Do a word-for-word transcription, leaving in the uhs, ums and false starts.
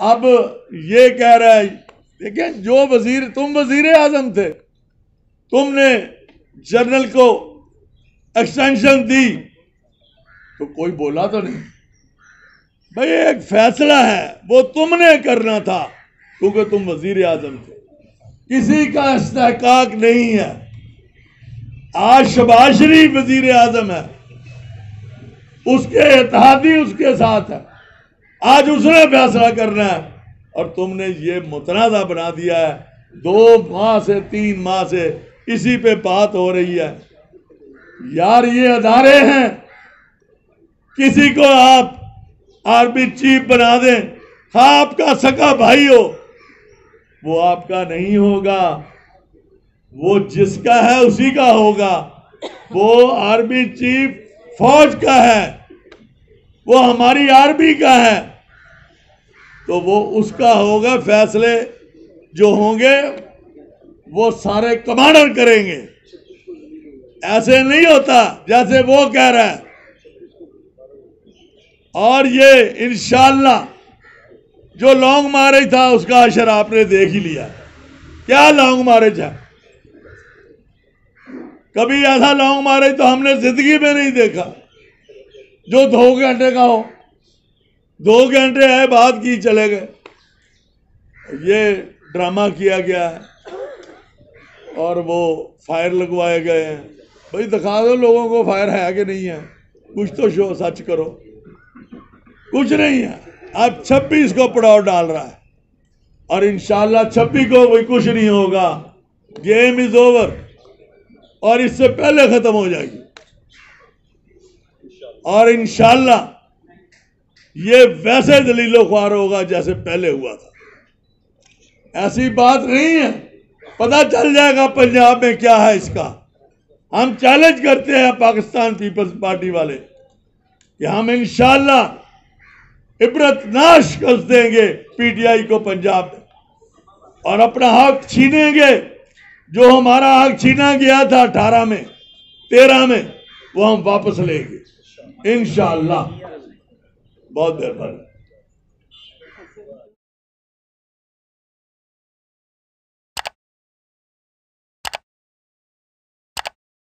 اب یہ کہہ رہا ہے، دیکھیں جو وزیر، تم وزیر اعظم تھے، تم نے جنرل کو ایکسٹینشن دی تو کوئی بولا تو نہیں بھئی، ایک فیصلہ ہے وہ تم نے کرنا تھا کیونکہ تم وزیر اعظم تھے، کسی کا استحقاق نہیں ہے۔ آج شہباز شریف وزیر اعظم ہے، اس کے اتحادی اس کے ساتھ ہے، آج اس نے فیصلہ کرنا ہے اور تم نے یہ متنازع بنا دیا ہے۔ دو ماہ سے تین ماہ سے اسی پہ بات ہو رہی ہے۔ یار یہ ادارے ہیں، کسی کو آپ آرمی چیف بنا دیں، ہاں آپ کا سگا بھائی ہو، وہ آپ کا نہیں ہوگا، وہ جس کا ہے اسی کا ہوگا۔ وہ آرمی چیف فوج کا ہے، وہ ہماری آرمی کا ہے، تو وہ اس کا ہوگا۔ فیصلے جو ہوں گے وہ سارے کمانڈر کریں گے، ایسے نہیں ہوتا جیسے وہ کہہ رہا ہے۔ اور یہ انشاءاللہ جو لانگ مارچ تھا اس کا اشر آپ نے دیکھ ہی لیا، کیا لانگ مارچ ہے۔ کبھی ایسا لانگ مارچ تو ہم نے زندگی میں نہیں دیکھا جو دو گھنٹے کا ہو۔ دو گھنٹے ہے بات کی چلے گئے، یہ ڈرامہ کیا گیا ہے اور وہ فائر لگوائے گئے ہیں۔ بھئی دکھا دو لوگوں کو فائر ہے کہ نہیں ہے، کچھ تو شو سچ کرو۔ کچھ نہیں ہے، اب چھبیس کو پڑاؤ ڈال رہا ہے اور انشاءاللہ چھبیس کو کوئی کچھ نہیں ہوگا۔ گیم از اوور اور اس سے پہلے ختم ہو جائے گی، اور انشاءاللہ یہ ویسے دلیل و خوار ہوگا جیسے پہلے ہوا تھا۔ ایسی بات نہیں ہے، پتہ چل جائے گا پنجاب میں کیا ہے اس کا۔ ہم چیلنج کرتے ہیں پاکستان پیپلز پارٹی والے کہ ہم انشاءاللہ عبرت ناک شکست دیں گے پی ٹی آئی کو پنجاب میں، اور اپنا حق چھینیں گے۔ جو ہمارا حق چھینا گیا تھا اٹھارہ میں، تیرہ میں، وہ ہم واپس لیں گے انشاءاللہ۔ بہت مہربانی۔